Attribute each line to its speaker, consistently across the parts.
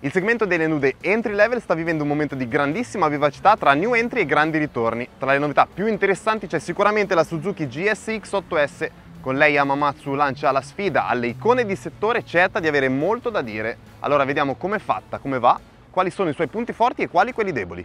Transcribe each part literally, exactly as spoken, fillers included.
Speaker 1: Il segmento delle nude entry level sta vivendo un momento di grandissima vivacità tra new entry e grandi ritorni. Tra le novità più interessanti c'è sicuramente la Suzuki G S X otto S. Con lei Hamamatsu lancia la sfida alle icone di settore, certa di avere molto da dire. Allora vediamo com'è fatta, come va, quali sono i suoi punti forti e quali quelli deboli.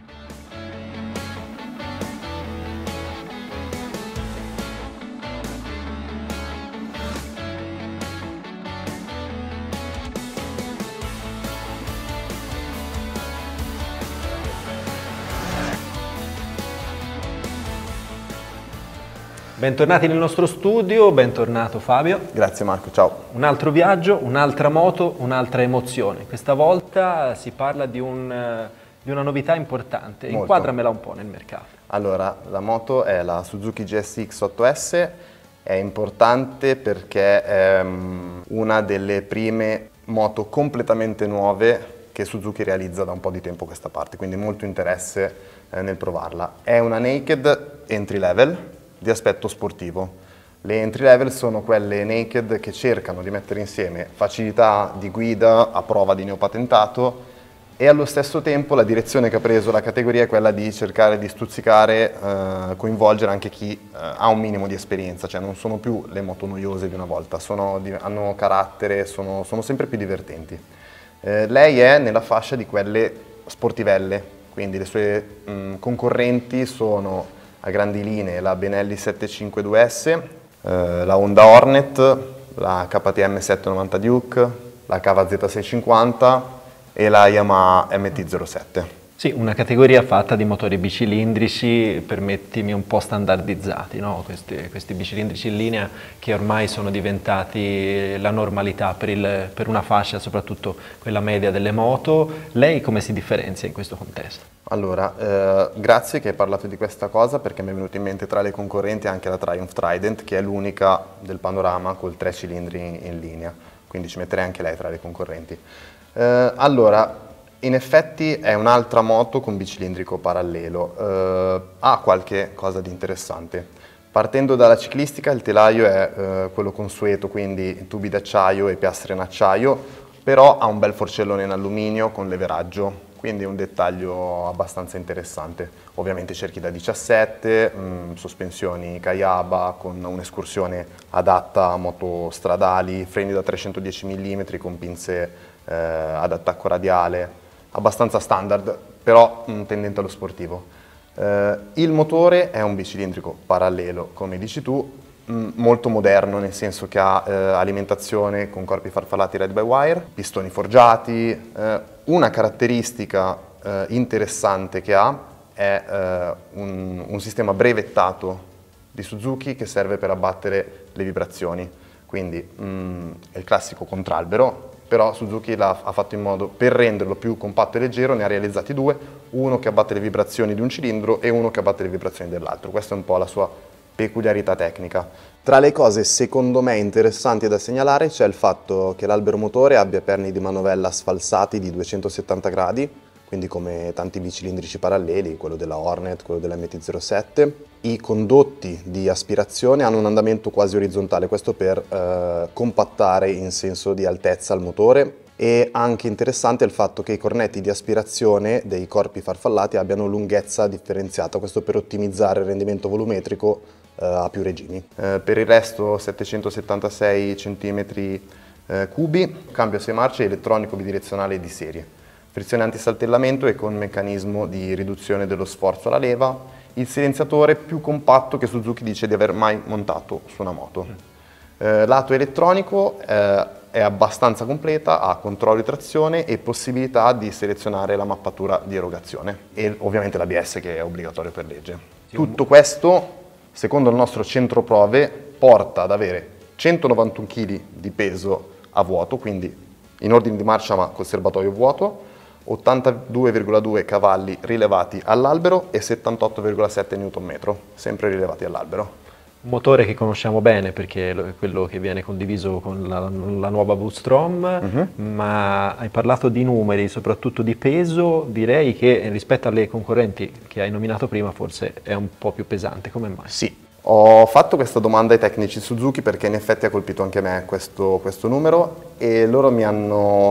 Speaker 2: Bentornati nel nostro studio, bentornato Fabio.
Speaker 1: Grazie Marco, ciao.
Speaker 2: Un altro viaggio, un'altra moto, un'altra emozione. Questa volta si parla di, un, di una novità importante.
Speaker 1: Molto.
Speaker 2: Inquadramela un po' nel mercato.
Speaker 1: Allora, la moto è la Suzuki G S X otto S, è importante perché è um, una delle prime moto completamente nuove che Suzuki realizza da un po' di tempo a questa parte, quindi molto interesse eh, nel provarla. È una naked entry level di aspetto sportivo. Le entry level sono quelle naked che cercano di mettere insieme facilità di guida a prova di neopatentato e allo stesso tempo la direzione che ha preso la categoria è quella di cercare di stuzzicare, eh, coinvolgere anche chi eh, ha un minimo di esperienza, cioè non sono più le moto noiose di una volta, sono, hanno carattere, sono, sono sempre più divertenti. Eh, lei è nella fascia di quelle sportivelle, quindi le sue mh, concorrenti sono a grandi linee la Benelli settecentocinquantadue S, eh, la Honda Hornet, la K T M settecentonovanta Duke, la K Z seicentocinquanta e la Yamaha M T zero sette.
Speaker 2: Sì, una categoria fatta di motori bicilindrici, permettimi, un po' standardizzati, no? questi, questi bicilindrici in linea che ormai sono diventati la normalità per, il, per una fascia, soprattutto quella media delle moto. Lei come si differenzia in questo contesto?
Speaker 1: Allora, eh, grazie che hai parlato di questa cosa perché mi è venuto in mente tra le concorrenti anche la Triumph Trident, che è l'unica del panorama col tre cilindri in, in linea, quindi ci metterei anche lei tra le concorrenti. Eh, allora, in effetti è un'altra moto con bicilindrico parallelo, eh, ha qualche cosa di interessante. Partendo dalla ciclistica, il telaio è eh, quello consueto, quindi tubi d'acciaio e piastre in acciaio, però ha un bel forcellone in alluminio con leveraggio, quindi è un dettaglio abbastanza interessante. Ovviamente cerchi da diciassette, mh, sospensioni Kayaba con un'escursione adatta a moto stradali, freni da trecentodieci millimetri con pinze eh, ad attacco radiale, abbastanza standard, però mh, tendente allo sportivo. Eh, il motore è un bicilindrico parallelo, come dici tu, mh, molto moderno, nel senso che ha eh, alimentazione con corpi farfallati ride-by-wire, pistoni forgiati. Eh, una caratteristica eh, interessante che ha è eh, un, un sistema brevettato di Suzuki che serve per abbattere le vibrazioni, quindi mh, è il classico contralbero, però Suzuki l'ha, ha fatto in modo, per renderlo più compatto e leggero, ne ha realizzati due, uno che abbatte le vibrazioni di un cilindro e uno che abbatte le vibrazioni dell'altro. Questa è un po' la sua peculiarità tecnica. Tra le cose secondo me interessanti da segnalare c'è il fatto che l'albero motore abbia perni di manovella sfalsati di duecentosettanta gradi, quindi come tanti bicilindrici paralleli, quello della Hornet, quello della M T zero sette. I condotti di aspirazione hanno un andamento quasi orizzontale, questo per eh, compattare in senso di altezza il motore. E anche interessante è il fatto che i cornetti di aspirazione dei corpi farfallati abbiano lunghezza differenziata, questo per ottimizzare il rendimento volumetrico eh, a più regimi. Eh, per il resto settecentosettantasei centimetri eh, cubi, cambio a sei marce elettronico bidirezionale di serie, frizione antisaltellamento e con meccanismo di riduzione dello sforzo alla leva, il silenziatore più compatto che Suzuki dice di aver mai montato su una moto. Eh, lato elettronico eh, è abbastanza completa, ha controllo di trazione e possibilità di selezionare la mappatura di erogazione e ovviamente l'A B S che è obbligatorio per legge. Tutto questo, secondo il nostro centro prove, porta ad avere centonovantuno chili di peso a vuoto, quindi in ordine di marcia ma col serbatoio vuoto, ottantadue virgola due cavalli rilevati all'albero e settantotto virgola sette newton metro, sempre rilevati all'albero.
Speaker 2: Un motore che conosciamo bene perché è quello che viene condiviso con la, la nuova Bootstrom, uh-huh. Ma hai parlato di numeri, soprattutto di peso, direi che rispetto alle concorrenti che hai nominato prima forse è un po' più pesante, come mai?
Speaker 1: Sì, ho fatto questa domanda ai tecnici Suzuki perché in effetti ha colpito anche me questo, questo numero e loro mi hanno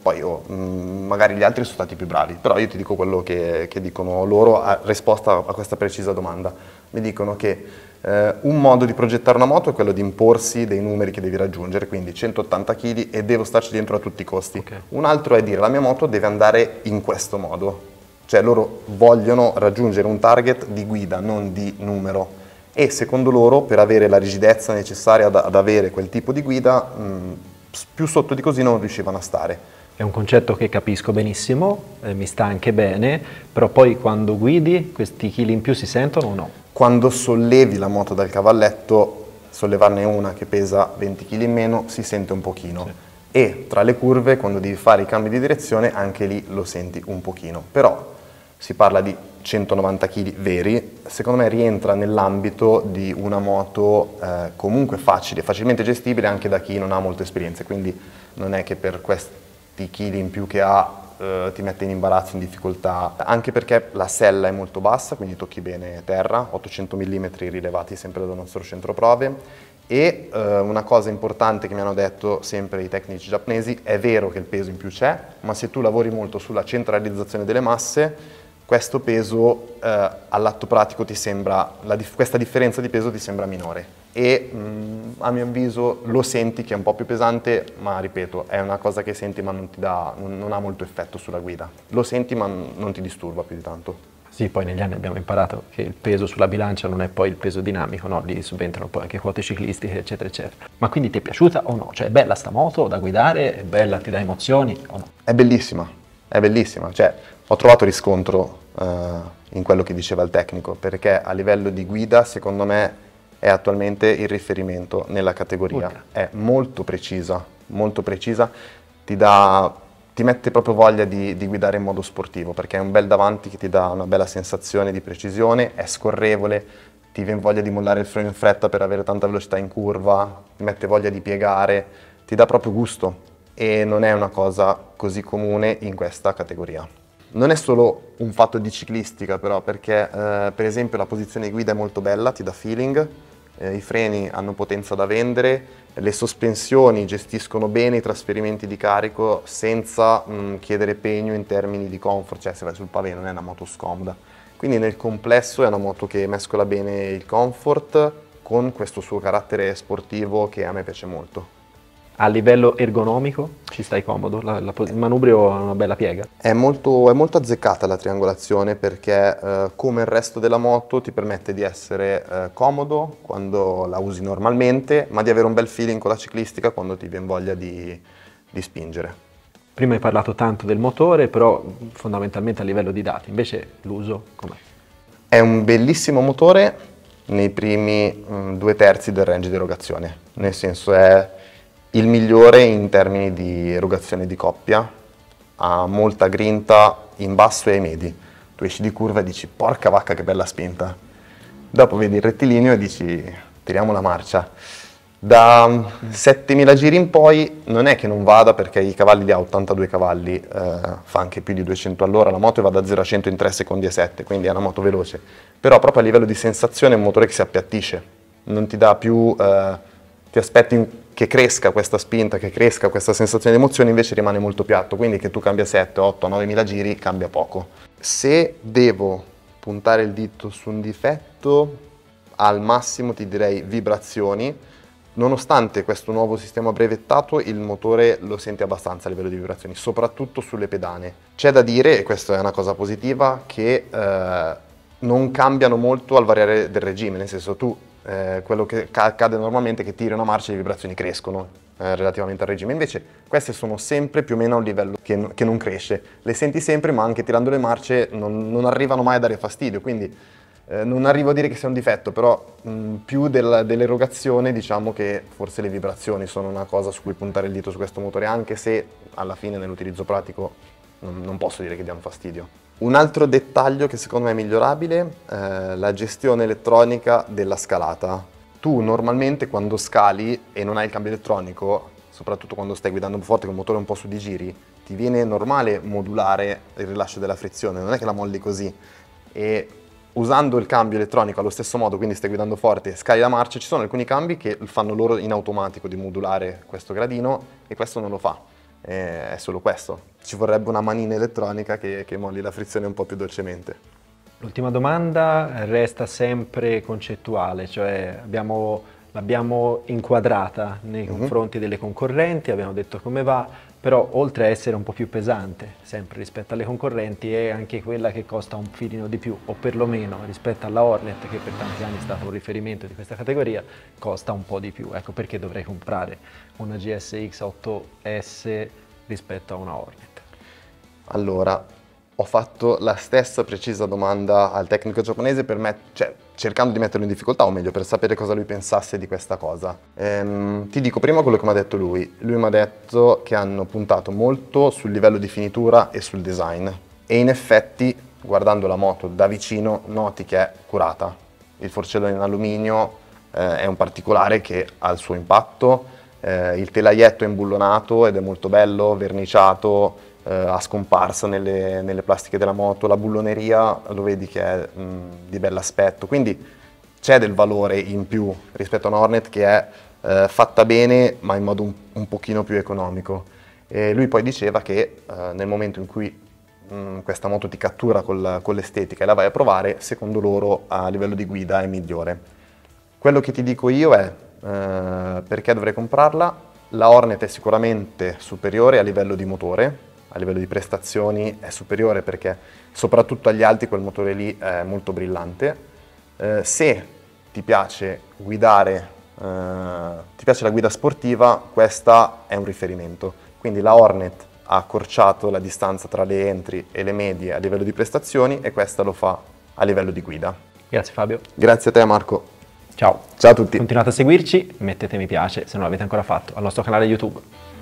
Speaker 1: Poi oh, mh, magari gli altri sono stati più bravi, però io ti dico quello che, che dicono loro a risposta a questa precisa domanda. Mi dicono che eh, un modo di progettare una moto è quello di imporsi dei numeri che devi raggiungere, quindi centottanta chili e devo starci dentro a tutti i costi. Okay. Un altro è dire la mia moto deve andare in questo modo, cioè loro vogliono raggiungere un target di guida, non di numero. E secondo loro, per avere la rigidezza necessaria ad, ad avere quel tipo di guida, mh, più sotto di così non riuscivano a stare.
Speaker 2: È un concetto che capisco benissimo, eh, mi sta anche bene, però poi quando guidi questi chili in più si sentono o no?
Speaker 1: Quando sollevi la moto dal cavalletto, sollevarne una che pesa venti chili in meno, si sente un pochino. Sì. E tra le curve, quando devi fare i cambi di direzione, anche lì lo senti un pochino. Però si parla di centonovanta chili veri, secondo me rientra nell'ambito di una moto eh, comunque facile, facilmente gestibile anche da chi non ha molte esperienze, quindi non è che per questi chili in più che ha eh, ti mette in imbarazzo, in difficoltà, anche perché la sella è molto bassa, quindi tocchi bene terra, ottocento millimetri rilevati sempre dal nostro centro prove. E eh, una cosa importante che mi hanno detto sempre i tecnici giapponesi, è vero che il peso in più c'è, ma se tu lavori molto sulla centralizzazione delle masse, questo peso eh, all'atto pratico ti sembra, la dif- questa differenza di peso ti sembra minore e mh, a mio avviso lo senti che è un po' più pesante, ma ripeto, è una cosa che senti ma non, ti dà, non, non ha molto effetto sulla guida. Lo senti ma non ti disturba più di tanto.
Speaker 2: Sì, poi negli anni abbiamo imparato che il peso sulla bilancia non è poi il peso dinamico, no? Lì subentrano poi anche quote ciclistiche, eccetera, eccetera. Ma quindi ti è piaciuta o no? Cioè è bella sta moto da guidare, è bella, ti dà emozioni o no?
Speaker 1: È bellissima, è bellissima. Cioè, ho trovato riscontro uh, in quello che diceva il tecnico, perché a livello di guida, secondo me, è attualmente il riferimento nella categoria. Urca. È molto precisa, molto precisa, ti dà... ti mette proprio voglia di, di guidare in modo sportivo, perché è un bel davanti che ti dà una bella sensazione di precisione, è scorrevole, ti viene voglia di mollare il freno in fretta per avere tanta velocità in curva, ti mette voglia di piegare, ti dà proprio gusto e non è una cosa così comune in questa categoria. Non è solo un fatto di ciclistica però, perché eh, per esempio la posizione di guida è molto bella, ti dà feeling, eh, i freni hanno potenza da vendere, le sospensioni gestiscono bene i trasferimenti di carico senza mh, chiedere pegno in termini di comfort, cioè se vai sul pavé non è una moto scomoda. Quindi nel complesso è una moto che mescola bene il comfort con questo suo carattere sportivo che a me piace molto.
Speaker 2: A livello ergonomico ci stai comodo? La, la, il manubrio ha una bella piega?
Speaker 1: È molto, è molto azzeccata la triangolazione perché eh, come il resto della moto ti permette di essere eh, comodo quando la usi normalmente, ma di avere un bel feeling con la ciclistica quando ti viene voglia di, di spingere.
Speaker 2: Prima hai parlato tanto del motore, però fondamentalmente a livello di dati, invece l'uso com'è?
Speaker 1: È un bellissimo motore nei primi mh, due terzi del range di erogazione, nel senso è il migliore in termini di erogazione di coppia, ha molta grinta in basso e ai medi. Tu esci di curva e dici porca vacca che bella spinta. Dopo vedi il rettilineo e dici tiriamo la marcia. Da settemila giri in poi non è che non vada perché i cavalli li ha ottantadue cavalli, eh, fa anche più di duecento all'ora, la moto va da zero a cento in tre secondi e sette, quindi è una moto veloce. Però proprio a livello di sensazione è un motore che si appiattisce, non ti dà più, eh, ti aspetti che cresca questa spinta, che cresca questa sensazione di emozione, invece rimane molto piatto, quindi che tu cambia sette, otto, novemila giri cambia poco. Se devo puntare il dito su un difetto, al massimo ti direi vibrazioni. Nonostante questo nuovo sistema brevettato, il motore lo senti abbastanza a livello di vibrazioni, soprattutto sulle pedane. C'è da dire, e questa è una cosa positiva, che eh, non cambiano molto al variare del regime, nel senso tu Eh, quello che accade normalmente è che tiri una marcia e le vibrazioni crescono eh, relativamente al regime, invece queste sono sempre più o meno a un livello che, che non cresce, le senti sempre ma anche tirando le marce non, non arrivano mai a dare fastidio, quindi eh, non arrivo a dire che sia un difetto, però mh, più del, dell'erogazione diciamo che forse le vibrazioni sono una cosa su cui puntare il dito su questo motore, anche se alla fine nell'utilizzo pratico non, non posso dire che diano fastidio. Un altro dettaglio che secondo me è migliorabile è la gestione elettronica della scalata. Tu normalmente quando scali e non hai il cambio elettronico, soprattutto quando stai guidando forte con il motore un po' su di giri, ti viene normale modulare il rilascio della frizione, non è che la molli così. E usando il cambio elettronico allo stesso modo, quindi stai guidando forte e scali la marcia, ci sono alcuni cambi che fanno loro in automatico di modulare questo gradino e questo non lo fa. eh, è solo questo. Ci vorrebbe una manina elettronica che, che molli la frizione un po' più dolcemente.
Speaker 2: L'ultima domanda resta sempre concettuale, cioè abbiamo, l'abbiamo inquadrata nei
Speaker 1: Mm-hmm.
Speaker 2: confronti delle concorrenti, abbiamo detto come va, però oltre a essere un po' più pesante sempre rispetto alle concorrenti è anche quella che costa un filino di più, o perlomeno rispetto alla Hornet, che per tanti anni è stato un riferimento di questa categoria, costa un po' di più. Ecco perché dovrei comprare una G S X otto S rispetto a una Hornet.
Speaker 1: Allora, ho fatto la stessa precisa domanda al tecnico giapponese per me, cioè, cercando di metterlo in difficoltà, o meglio, per sapere cosa lui pensasse di questa cosa. Ehm, ti dico prima quello che mi ha detto lui. Lui mi ha detto che hanno puntato molto sul livello di finitura e sul design. E in effetti, guardando la moto da vicino, noti che è curata. Il forcellone in alluminio eh, è un particolare che ha il suo impatto. Eh, il telaietto è imbullonato ed è molto bello, verniciato, a scomparsa nelle, nelle plastiche della moto, la bulloneria lo vedi che è mh, di bell'aspetto, quindi c'è del valore in più rispetto a una Hornet che è eh, fatta bene ma in modo un, un pochino più economico. E lui poi diceva che eh, nel momento in cui mh, questa moto ti cattura col, con l'estetica e la vai a provare, secondo loro a livello di guida è migliore. Quello che ti dico io è eh, perché dovrei comprarla. La Hornet è sicuramente superiore a livello di motore, a livello di prestazioni è superiore perché soprattutto agli alti quel motore lì è molto brillante. Eh, se ti piace guidare, eh, ti piace la guida sportiva, questa è un riferimento. Quindi la Hornet ha accorciato la distanza tra le entry e le medie a livello di prestazioni e questa lo fa a livello di guida.
Speaker 2: Grazie Fabio.
Speaker 1: Grazie a te Marco.
Speaker 2: Ciao.
Speaker 1: Ciao a tutti.
Speaker 2: Continuate a seguirci, mettete mi piace se non l'avete ancora fatto al nostro canale YouTube.